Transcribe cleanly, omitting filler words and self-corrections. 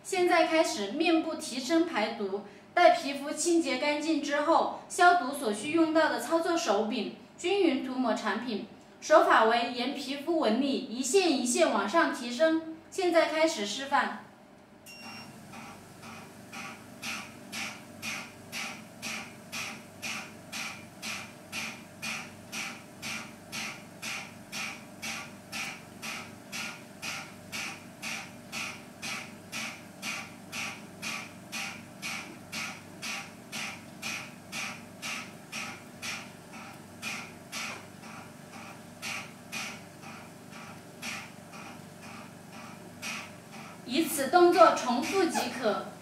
现在开始面部提升排毒，待皮肤清洁干净之后，消毒所需用到的操作手柄，均匀涂抹产品。手法为沿皮肤纹理一线一线往上提升。现在开始示范。以此动作重复即可。